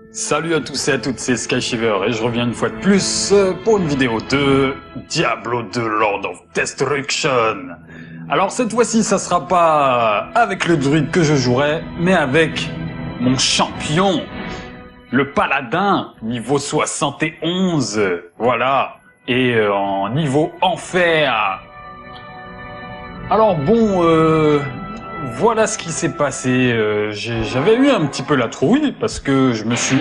Salut à tous et à toutes, c'est Skyshiver et je reviens une fois de plus pour une vidéo de Diablo 2 Lord of Destruction. Alors cette fois-ci, ça sera pas avec le druide que je jouerai, mais avec mon champion, le paladin, niveau 71, voilà, et en niveau enfer. Alors bon, voilà ce qui s'est passé. J'avais eu un petit peu la trouille parce que je me suis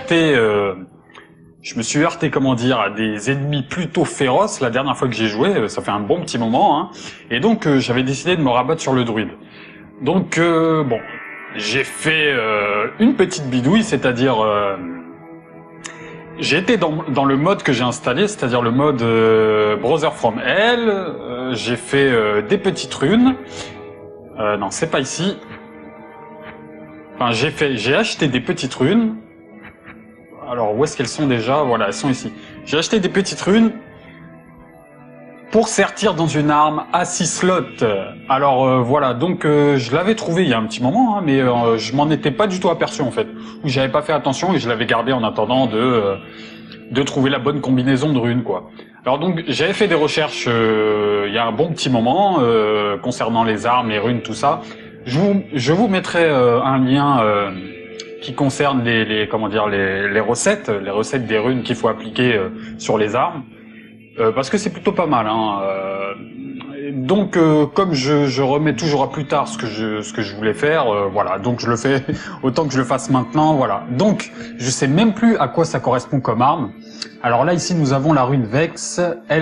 heurté, comment dire, à des ennemis plutôt féroces la dernière fois que j'ai joué. Ça fait un bon petit moment, hein. Et donc j'avais décidé de me rabattre sur le druide. Donc bon, j'ai fait une petite bidouille, c'est-à-dire j'ai été dans le mode que j'ai installé, c'est-à-dire le mode Brother from Hell. J'ai fait des petites runes. Non, c'est pas ici. Enfin, j'ai acheté des petites runes. Alors, où est-ce qu'elles sont déjà? Voilà, elles sont ici. J'ai acheté des petites runes pour sertir dans une arme à 6 slots. Alors, voilà, donc je l'avais trouvé il y a un petit moment, hein, mais je m'en étais pas du tout aperçu, en fait. Ou j'avais pas fait attention et je l'avais gardé en attendant de trouver la bonne combinaison de runes, quoi. Alors donc, j'avais fait des recherches il y a un bon petit moment concernant les armes, les runes, tout ça. Je vous mettrai un lien qui concerne les recettes des runes qu'il faut appliquer sur les armes, parce que c'est plutôt pas mal, hein. Donc comme je remets toujours à plus tard ce que je voulais faire, voilà, donc je le fais autant que je le fasse maintenant, voilà. Donc je sais même plus à quoi ça correspond comme arme. Alors là ici nous avons la rune Vex,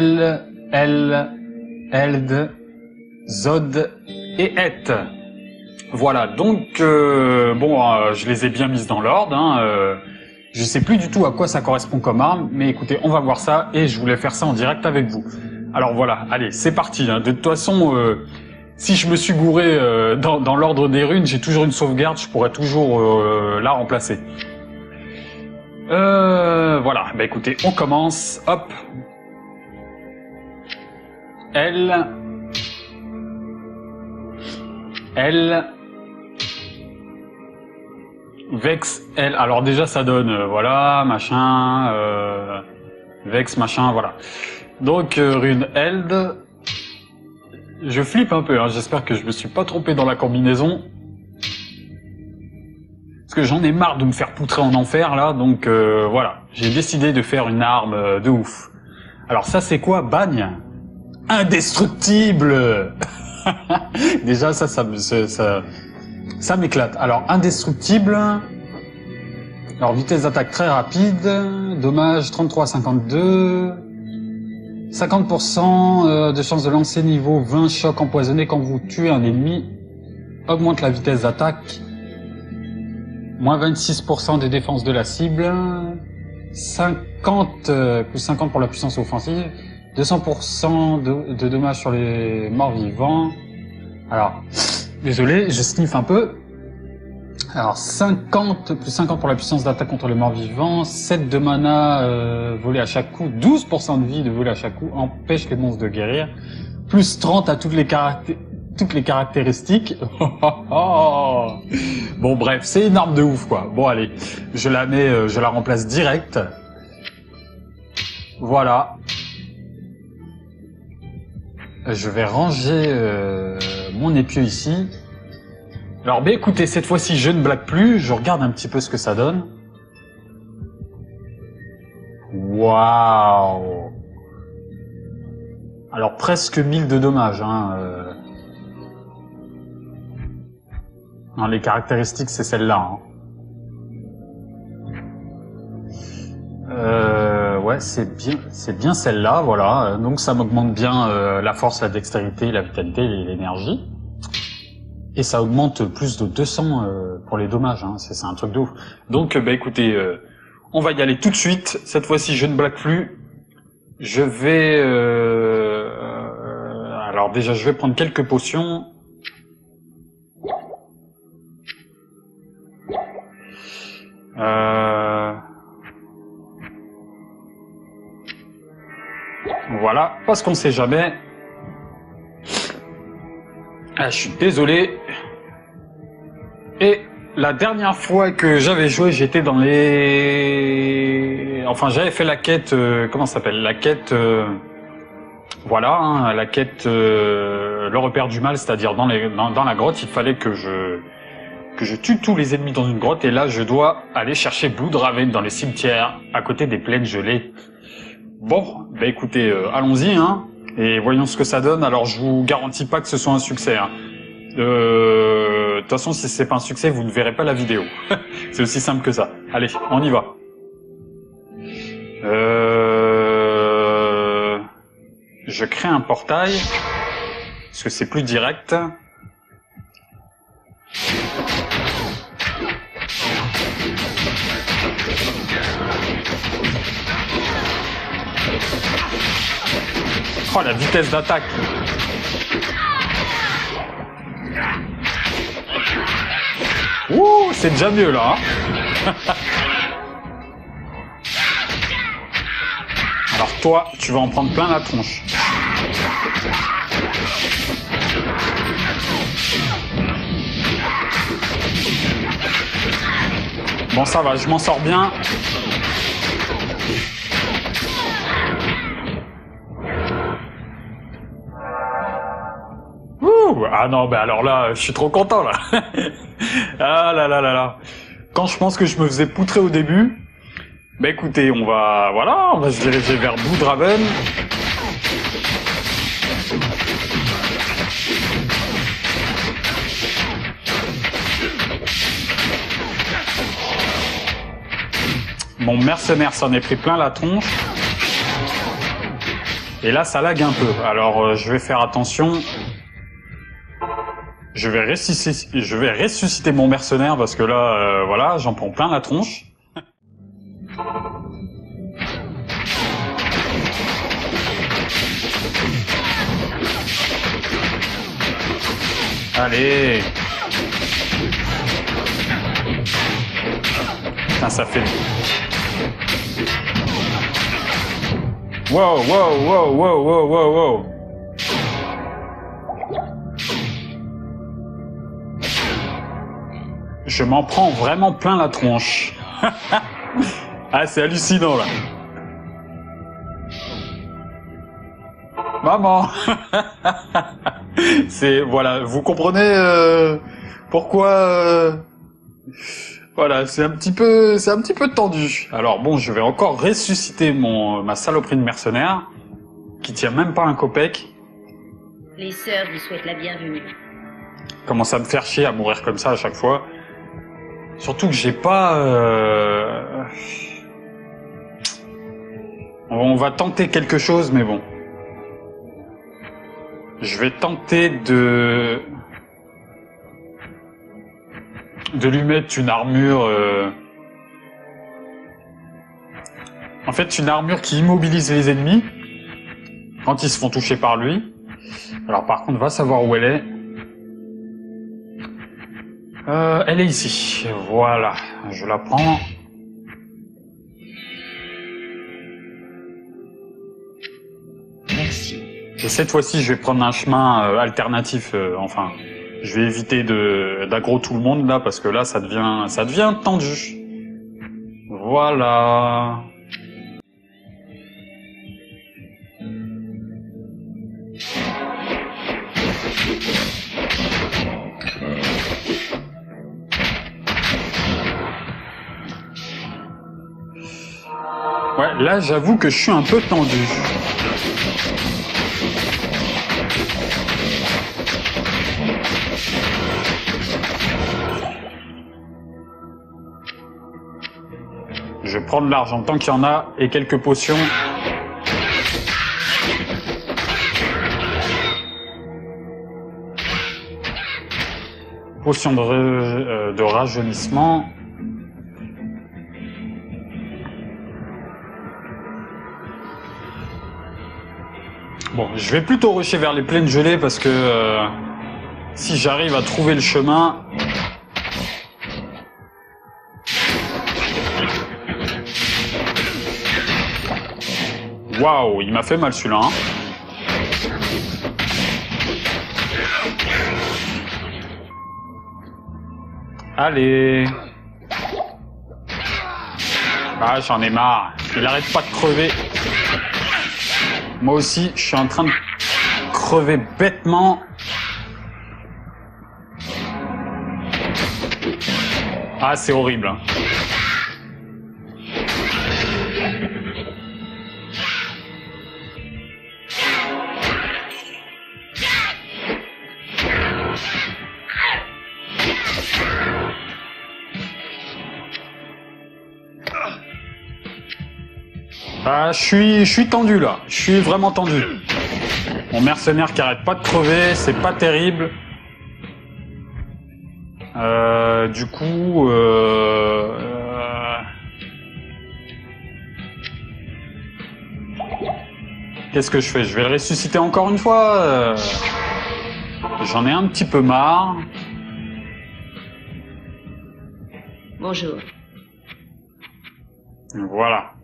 Eld, Zod et Et. Voilà, donc bon, je les ai bien mises dans l'ordre, hein. Je sais plus du tout à quoi ça correspond comme arme, mais écoutez, on va voir ça et je voulais faire ça en direct avec vous. Alors voilà, allez, c'est parti, hein. De toute façon, si je me suis gouré dans l'ordre des runes, j'ai toujours une sauvegarde, je pourrais toujours la remplacer. Voilà, bah écoutez, on commence, hop. L. Vex, L. Alors déjà ça donne, voilà, machin, Vex, machin, voilà. Donc rune Eld. Je flippe un peu, hein, j'espère que je me suis pas trompé dans la combinaison. Parce que j'en ai marre de me faire poutrer en enfer là, donc voilà. J'ai décidé de faire une arme de ouf. Alors ça c'est quoi? Bagne? Indestructible. Déjà ça m'éclate. Alors indestructible. Alors vitesse d'attaque très rapide. Dommage 33 à 52. 50% de chance de lancer niveau 20 choc empoisonné quand vous tuez un ennemi. Augmente la vitesse d'attaque. Moins 26% des défenses de la cible. 50 plus 50 pour la puissance offensive. 200% de dommages sur les morts vivants. Alors, désolé, je sniffe un peu. Alors, 50 plus 50 pour la puissance d'attaque contre les morts vivants. 7 de mana volé à chaque coup. 12% de vie de volé à chaque coup. Empêche les monstres de guérir. Plus 30 à toutes les caractéristiques. Bon, bref, c'est une arme de ouf, quoi. Bon, allez, je la remplace direct. Voilà. Je vais ranger mon épieu ici. Alors, bah écoutez, cette fois-ci, je ne blague plus. Je regarde un petit peu ce que ça donne. Waouh! Alors, presque 1000 de dommages, hein. Non, les caractéristiques, c'est celle-là, hein. Ouais, c'est bien celle-là, voilà. Donc ça m'augmente bien la force, la dextérité, la vitalité et l'énergie. Et ça augmente plus de 200 pour les dommages, hein. C'est un truc de ouf. Donc bah écoutez, on va y aller tout de suite. Cette fois-ci, je ne blague plus. Je vais alors déjà, je vais prendre quelques potions. Voilà, parce qu'on sait jamais. Ah, je suis désolé. Et la dernière fois que j'avais joué, j'étais dans les... Enfin, j'avais fait la quête... comment ça s'appelle? La quête... voilà, hein, la quête... le repère du mal, c'est-à-dire dans la grotte, il fallait que je tue tous les ennemis dans une grotte. Et là, je dois aller chercher Bloodraven dans les cimetières, à côté des plaines gelées. Bon, bah écoutez, allons-y, hein, et voyons ce que ça donne. Alors, je vous garantis pas que ce soit un succès, hein. De toute façon, si c'est pas un succès, vous ne verrez pas la vidéo. C'est aussi simple que ça. Allez, on y va. Je crée un portail, parce que c'est plus direct. Oh, la vitesse d'attaque! Ouh, c'est déjà mieux là. Hein. Alors toi, tu vas en prendre plein la tronche. Bon, ça va, je m'en sors bien. Ouh, ah non, bah alors là, je suis trop content là. Ah là là là là. Quand je pense que je me faisais poutrer au début, bah écoutez, on va se diriger vers Bloodraven. Mon mercenaire s'en est pris plein la tronche. Et là, ça lag un peu. Alors, je vais faire attention. Je vais ressusciter mon mercenaire parce que là, voilà, j'en prends plein la tronche. Allez. Putain, ça fait... Wow, wow, wow, wow, wow, wow, wow. Je m'en prends vraiment plein la tronche. Ah, c'est hallucinant, là. Maman. C'est... Voilà, vous comprenez pourquoi... Voilà, c'est un petit peu tendu. Alors bon, je vais encore ressusciter ma saloperie de mercenaire, qui tient même pas un copec. Les sœurs vous souhaitent la bienvenue. Commence à me faire chier à mourir comme ça à chaque fois. Surtout que j'ai pas... On va tenter quelque chose, mais bon. Je vais tenter de lui mettre une armure... En fait, une armure qui immobilise les ennemis quand ils se font toucher par lui. Alors par contre, va savoir où elle est. Elle est ici. Voilà, je la prends. Merci. Et cette fois-ci, je vais prendre un chemin alternatif. Enfin, je vais éviter d'aggro tout le monde là, parce que là, ça devient tendu. Voilà. Ouais, là, j'avoue que je suis un peu tendu. Je vais prendre l'argent tant qu'il y en a et quelques potions. Potion de rajeunissement. Bon, je vais plutôt rusher vers les plaines gelées parce que si j'arrive à trouver le chemin... Waouh, il m'a fait mal celui-là. Hein. Allez. Ah, j'en ai marre. Il arrête pas de crever. Moi aussi, je suis en train de crever bêtement. Ah, c'est horrible. Hein. Ah, je suis tendu là. Je suis vraiment tendu. Mon mercenaire qui arrête pas de crever, c'est pas terrible. Du coup, qu'est-ce que je fais? Je vais le ressusciter encore une fois. J'en ai un petit peu marre. Bonjour. Voilà.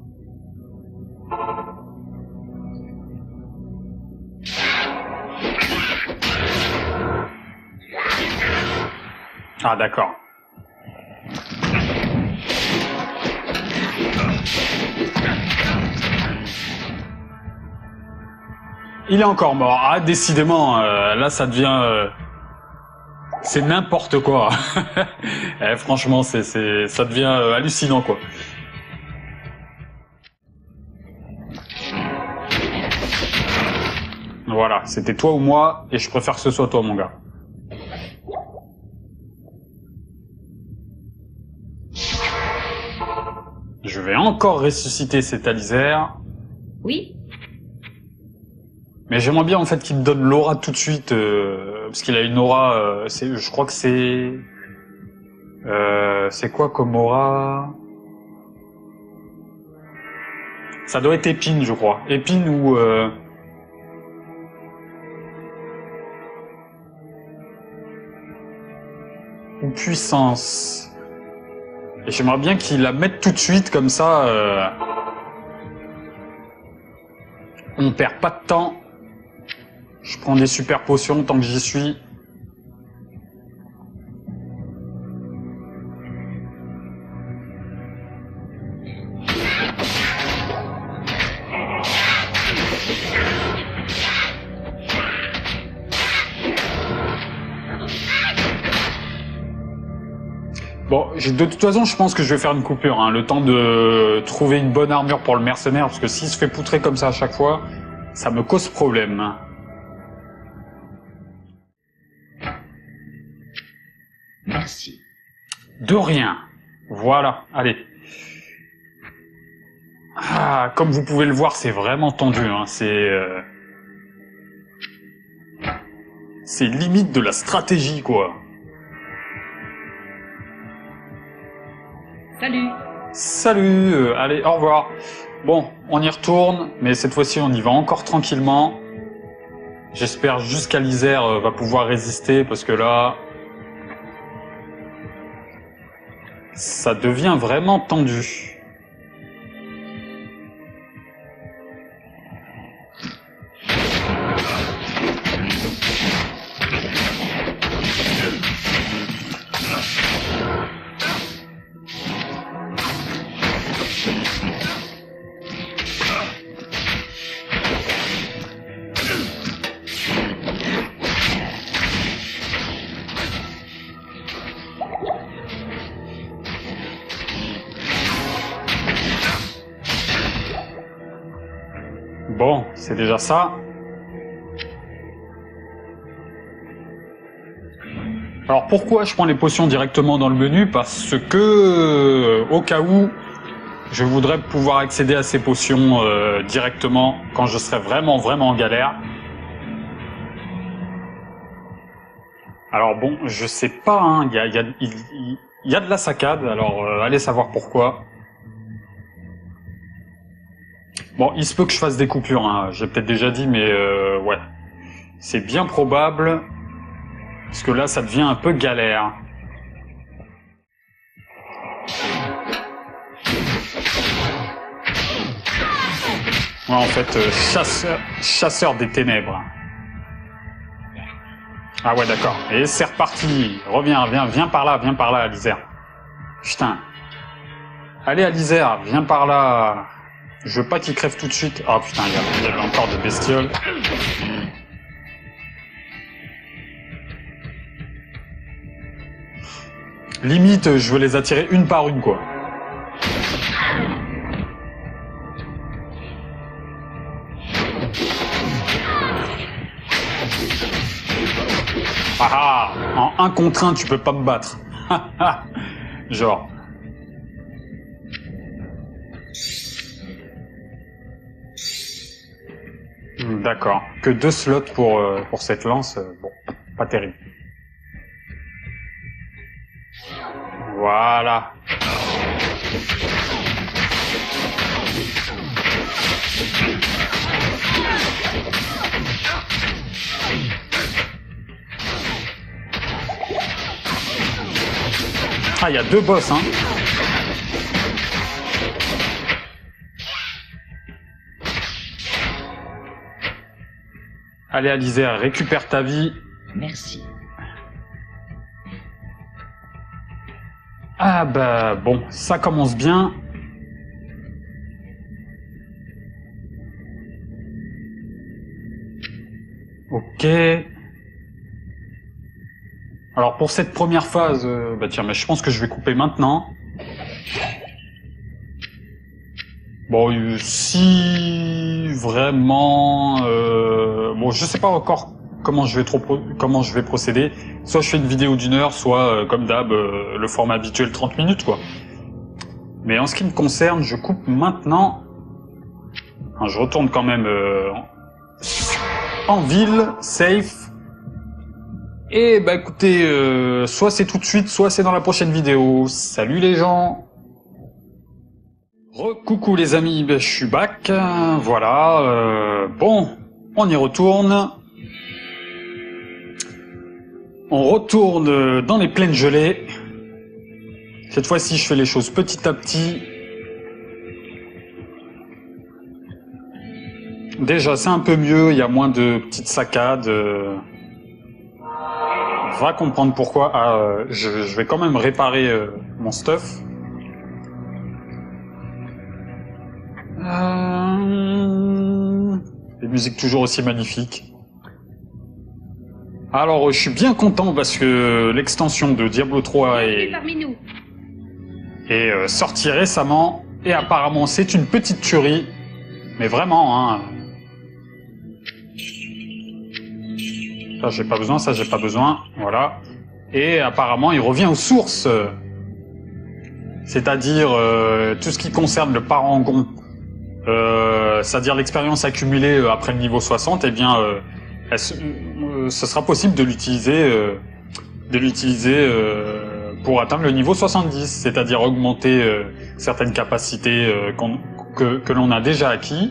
Ah, d'accord. Il est encore mort. Ah, décidément, là, ça devient... c'est n'importe quoi. Franchement, ça devient hallucinant, quoi. Voilà, c'était toi ou moi, et je préfère que ce soit toi, mon gars. Je vais encore ressusciter cet Alizère. Oui? Mais j'aimerais bien en fait qu'il me donne l'aura tout de suite, parce qu'il a une aura, je crois que c'est quoi comme aura? Ça doit être épine, je crois. Épine ou puissance. Et j'aimerais bien qu'il la mette tout de suite, comme ça, on perd pas de temps. Je prends des super potions tant que j'y suis. Bon, de toute façon, je pense que je vais faire une coupure, hein, le temps de trouver une bonne armure pour le mercenaire, parce que s'il se fait poutrer comme ça à chaque fois, ça me cause problème. Merci. De rien. Voilà, allez. Ah, comme vous pouvez le voir, c'est vraiment tendu, hein, c'est limite de la stratégie, quoi. Salut. Salut, allez, au revoir. Bon, on y retourne, mais cette fois-ci, on y va encore tranquillement. J'espère juste qu'Alizère va pouvoir résister, parce que là... ça devient vraiment tendu. Bon, c'est déjà ça. Alors pourquoi je prends les potions directement dans le menu? Parce que, au cas où, je voudrais pouvoir accéder à ces potions directement quand je serai vraiment en galère. Alors bon, je sais pas, hein, il y a de la saccade, alors allez savoir pourquoi. Bon, il se peut que je fasse des coupures, hein. J'ai peut-être déjà dit, mais ouais. C'est bien probable, parce que là, ça devient un peu galère. Ouais, en fait, chasseur des ténèbres. Ah ouais, d'accord. Et c'est reparti. Reviens, viens par là, Alizère. Putain. Allez, Alizère, viens par là. Je veux pas qu'il crève tout de suite. Oh putain, il y avait encore des bestioles. Limite, je veux les attirer une par une, quoi. Ah ah, en 1 contre 1, tu peux pas me battre. Genre. D'accord. Que 2 slots pour cette lance, bon, pas terrible. Voilà. Ah, il y a 2 boss, hein. Allez, Alizère, récupère ta vie. Merci. Ah bah bon, ça commence bien. Ok. Alors pour cette première phase, bah tiens, mais je pense que je vais couper maintenant. Bon, si vraiment, bon, je sais pas encore comment je vais procéder. Soit je fais une vidéo d'1 heure, soit comme d'hab, le format habituel 30 minutes, quoi. Mais en ce qui me concerne, je coupe maintenant. Enfin, je retourne quand même en ville, safe. Et bah écoutez, soit c'est tout de suite, soit c'est dans la prochaine vidéo. Salut les gens. Coucou les amis, ben, je suis back, voilà, bon, on y retourne. On retourne dans les plaines gelées. Cette fois-ci, je fais les choses petit à petit. Déjà, c'est un peu mieux, il y a moins de petites saccades. On va comprendre pourquoi. Ah, je vais quand même réparer mon stuff. Les musiques toujours aussi magnifiques. Alors, je suis bien content parce que l'extension de Diablo 3 est sortie récemment et apparemment c'est une petite tuerie, mais vraiment, hein. Ça j'ai pas besoin, ça j'ai pas besoin, voilà. Et apparemment il revient aux sources, c'est-à-dire tout ce qui concerne le parangon. C'est-à-dire l'expérience accumulée après le niveau 60, eh bien, ce sera possible de l'utiliser pour atteindre le niveau 70, c'est-à-dire augmenter certaines capacités que l'on a déjà acquis,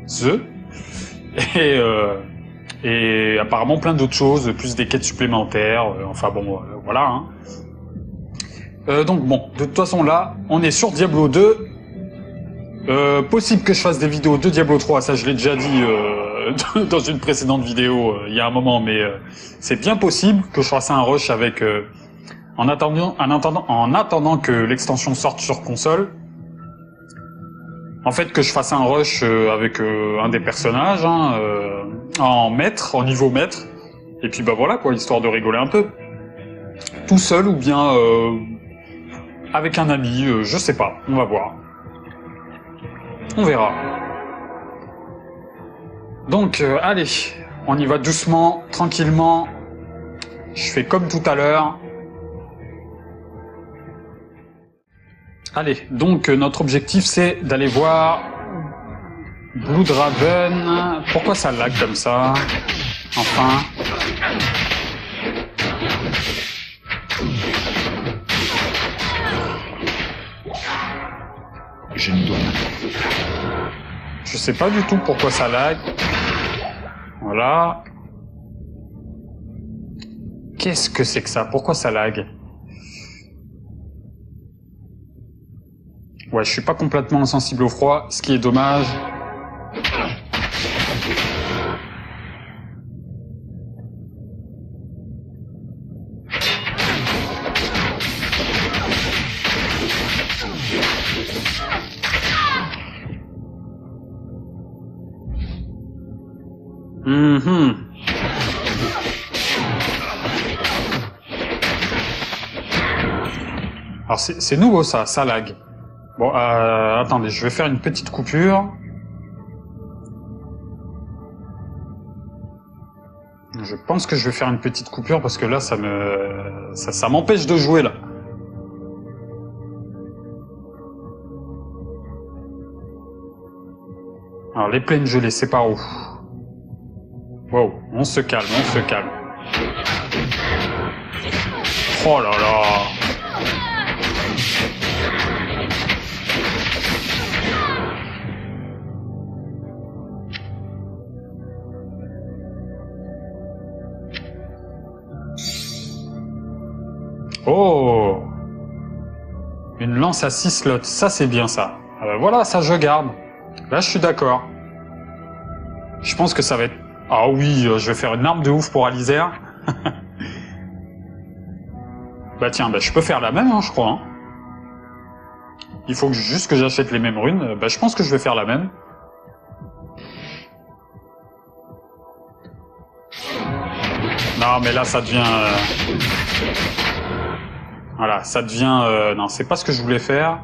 et apparemment plein d'autres choses, plus des quêtes supplémentaires, enfin bon, voilà. Hein. Donc bon, de toute façon là, on est sur Diablo 2. Possible que je fasse des vidéos de Diablo 3, ça je l'ai déjà dit dans une précédente vidéo il y a un moment, mais c'est bien possible que je fasse un rush avec en attendant que l'extension sorte sur console. En fait, que je fasse un rush avec un des personnages hein, en niveau maître, et puis bah voilà quoi, histoire de rigoler un peu, tout seul ou bien avec un ami, je sais pas, on va voir. On verra. Donc, allez, on y va doucement, tranquillement. Je fais comme tout à l'heure. Allez, donc notre objectif c'est d'aller voir Bloodraven. Pourquoi ça lag comme ça? Enfin. Je ne dois pas. Je sais pas du tout pourquoi ça lag. Voilà. Qu'est-ce que c'est que ça? Pourquoi ça lag? Ouais, je suis pas complètement insensible au froid, ce qui est dommage. Alors c'est nouveau ça lag. Bon, attendez, je vais faire une petite coupure. Je pense que je vais faire une petite coupure parce que là, ça m'empêche de jouer là. Alors les plaines gelées, c'est par où? Wow, on se calme, on se calme. Oh là là. Oh! Une lance à 6 slots, ça c'est bien ça. Voilà, ça je garde. Là je suis d'accord. Je pense que ça va être... Ah oui, je vais faire une arme de ouf pour Alizère. Bah tiens, bah, je peux faire la même, hein, je crois. Hein. Il faut juste que j'achète les mêmes runes. Bah je pense que je vais faire la même. Non mais là ça devient... Voilà, ça devient... Non, c'est pas ce que je voulais faire.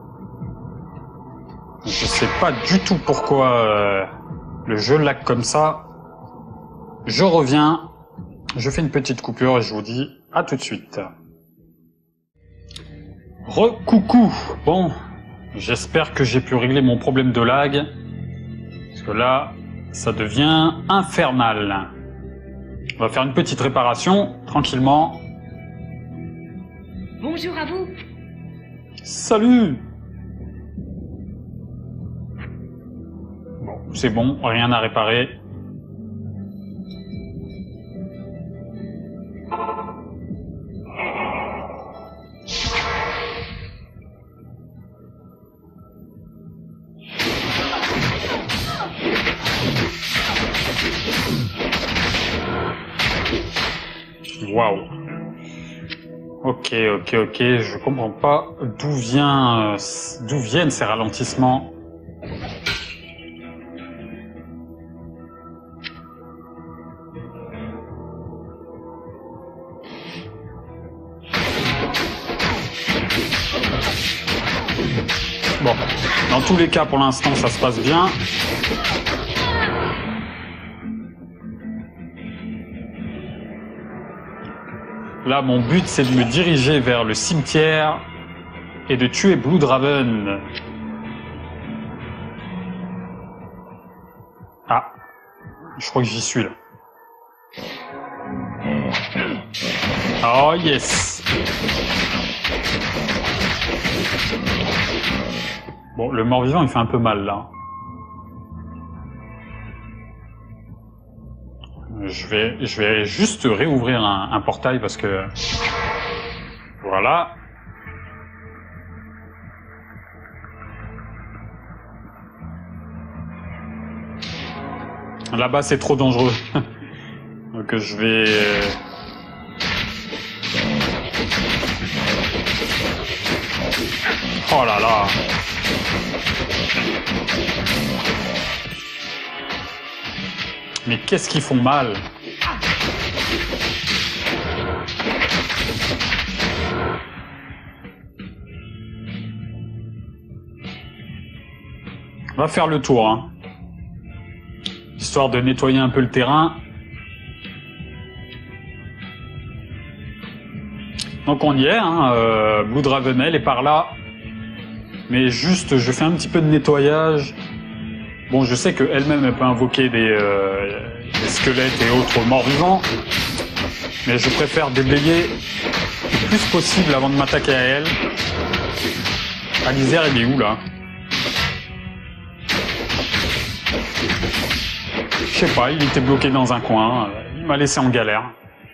Je sais pas du tout pourquoi le jeu lag comme ça. Je reviens, je fais une petite coupure et je vous dis à tout de suite. Re-coucou. Bon, j'espère que j'ai pu régler mon problème de lag. Parce que là, ça devient infernal. On va faire une petite réparation, tranquillement. Bonjour à vous. Salut. Bon, c'est bon, rien à réparer. Waouh. Ok, je comprends pas d'où viennent ces ralentissements. Bon, dans tous les cas, pour l'instant, ça se passe bien. Là, mon but, c'est de me diriger vers le cimetière et de tuer Bloodraven. Ah, je crois que j'y suis là. Oh yes. Bon, le mort-vivant, il fait un peu mal là. Je vais juste réouvrir un portail parce que... Voilà. Là-bas, c'est trop dangereux. Donc je vais... Oh là là. Mais qu'est-ce qu'ils font mal? On va faire le tour, hein. Histoire de nettoyer un peu le terrain. Donc on y est, hein. Bloodraven est par là. Mais juste, je fais un petit peu de nettoyage. Bon, je sais qu'elle-même, elle peut invoquer des squelettes et autres morts-vivants. Mais je préfère déblayer le plus possible avant de m'attaquer à elle. Alizère, il est où, là? Je sais pas, il était bloqué dans un coin. Il m'a laissé en galère.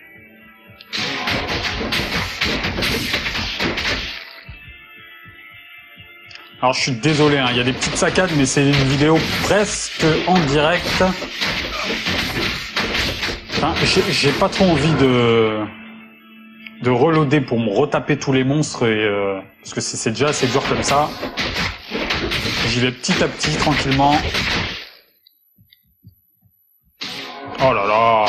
Alors je suis désolé, hein, il y a des petites saccades, mais c'est une vidéo presque en direct. Enfin, j'ai pas trop envie de reloader pour me retaper tous les monstres, Parce que c'est déjà assez dur comme ça. J'y vais petit à petit, tranquillement. Oh là là.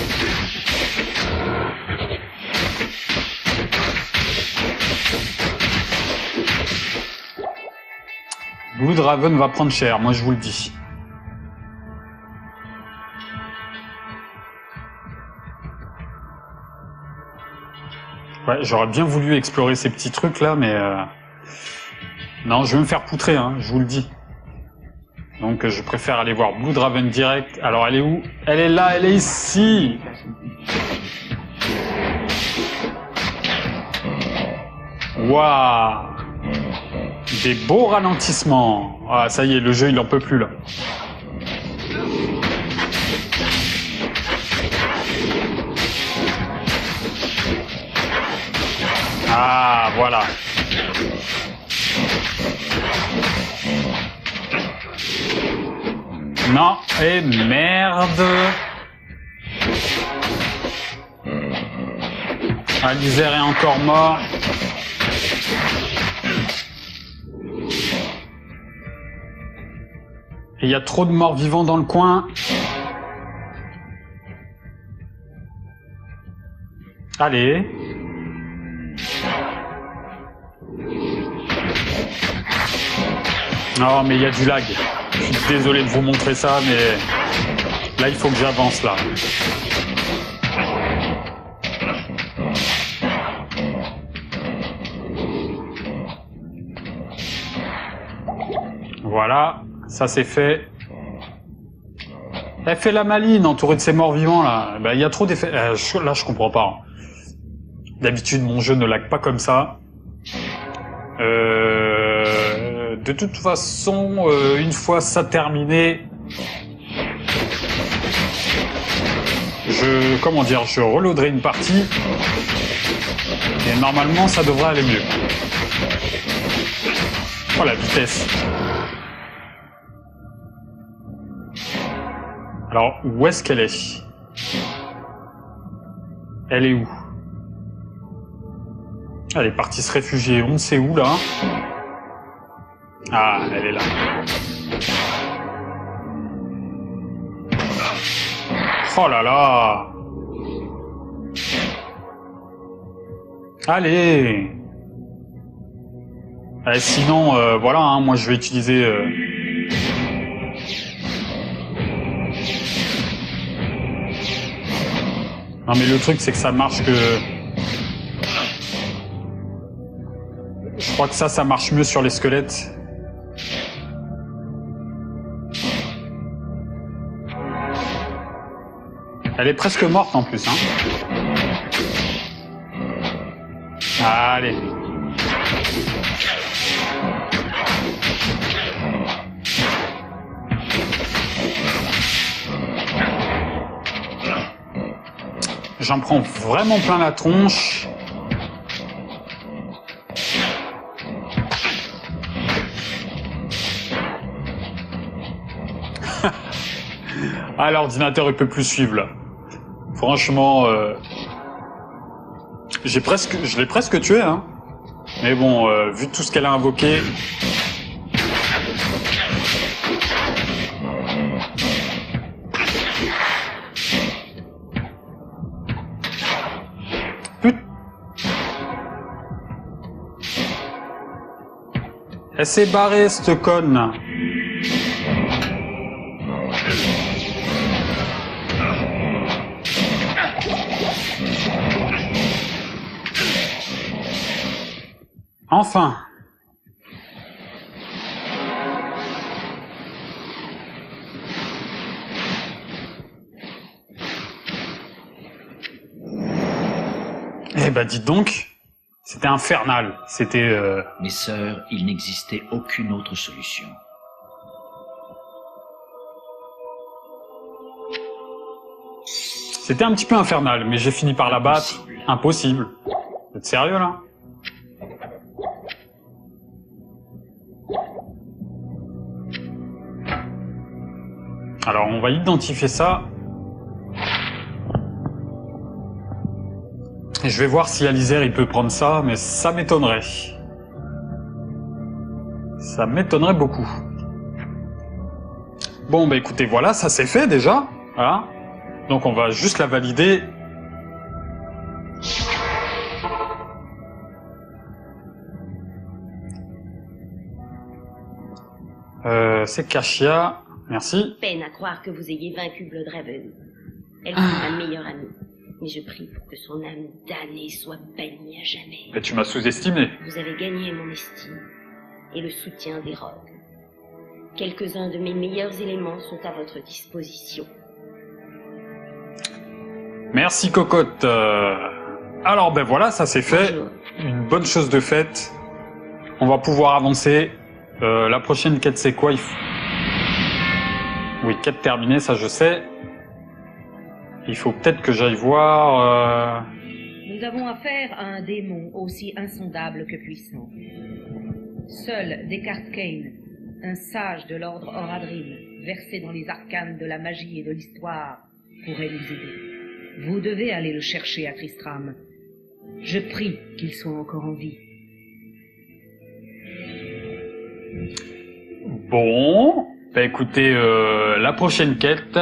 Bloodraven va prendre cher, moi je vous le dis. Ouais, j'aurais bien voulu explorer ces petits trucs là, mais non, je vais me faire poutrer, hein, je vous le dis. Donc je préfère aller voir Bloodraven direct. Alors elle est où? Elle est là, elle est ici. Waouh! Des beaux ralentissements. Ah, ça y est, le jeu il en peut plus là. Ah, voilà. Non, et merde. Alizère est encore mort. Et il y a trop de morts vivants dans le coin. Allez. Non, mais il y a du lag. Je suis désolé de vous montrer ça, mais là, il faut que j'avance, là. Voilà, ça c'est fait. Elle fait la maline, entourée de ces morts vivants, là. Ben, il y a trop d'effets. Là, je comprends pas. D'habitude, mon jeu ne lag pas comme ça. De toute façon, une fois ça terminé, je reloaderai une partie et normalement ça devrait aller mieux. Oh la vitesse. Alors où est-ce qu'elle est? Elle est où? Elle est partie se réfugier, on ne sait où là. Ah, elle est là. Oh là là. Allez. Sinon, voilà, hein, moi je vais utiliser... Non mais le truc c'est que ça marche que... Je crois que ça marche mieux sur les squelettes. Elle est presque morte en plus, hein. Allez. J'en prends vraiment plein la tronche. Ah, l'ordinateur il peut plus suivre là. Franchement, je l'ai presque tué, hein. Mais bon, vu tout ce qu'elle a invoqué. Elle s'est barrée, cette conne. Enfin. Eh ben, dites donc, c'était infernal. C'était... Mes sœurs, il n'existait aucune autre solution. C'était un petit peu infernal, mais j'ai fini par la battre. Impossible. Vous êtes sérieux, là? Alors, on va identifier ça. Et je vais voir si Alizère, il peut prendre ça, mais ça m'étonnerait. Ça m'étonnerait beaucoup. Bon, bah écoutez, voilà, ça c'est fait déjà. Voilà. Donc on va juste la valider. C'est Kashia. Merci. Peine à croire que vous ayez vaincu Bloodraven. Elle fut ma meilleure amie. Mais je prie pour que son âme damnée soit bannie à jamais. Mais tu m'as sous-estimé. Vous avez gagné mon estime et le soutien des rogues. Quelques-uns de mes meilleurs éléments sont à votre disposition. Merci Cocotte. Alors ben voilà, ça c'est fait. Bonjour. Une bonne chose de faite. On va pouvoir avancer. La prochaine quête c'est quoi? Oui, quête terminée, ça je sais. Il faut peut-être que j'aille voir... Nous avons affaire à un démon aussi insondable que puissant. Seul Descartes Kane, un sage de l'ordre Horadrim, versé dans les arcanes de la magie et de l'histoire, pourrait nous aider. Vous devez aller le chercher à Tristram. Je prie qu'il soit encore en vie. Bon, bah écoutez, la prochaine quête,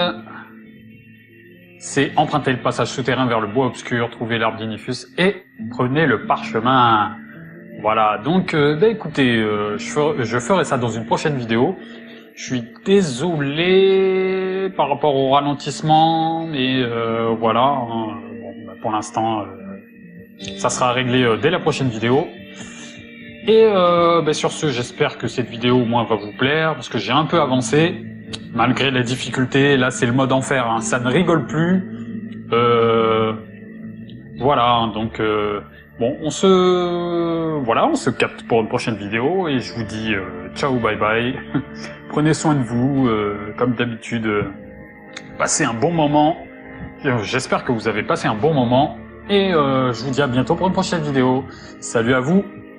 c'est emprunter le passage souterrain vers le bois obscur, trouver l'arbre d'Inifus et prenez le parchemin. Voilà, donc bah écoutez, je ferai ça dans une prochaine vidéo. Je suis désolé par rapport au ralentissement, mais voilà, hein, bon, bah, pour l'instant, ça sera réglé dès la prochaine vidéo. Et bah, sur ce, j'espère que cette vidéo au moins va vous plaire, parce que j'ai un peu avancé, malgré les difficultés. Là, c'est le mode enfer, hein, ça ne rigole plus. Voilà, donc bon, on se capte pour une prochaine vidéo, et je vous dis ciao, bye bye. Prenez soin de vous, comme d'habitude. Passez un bon moment. J'espère que vous avez passé un bon moment, et je vous dis à bientôt pour une prochaine vidéo. Salut à vous.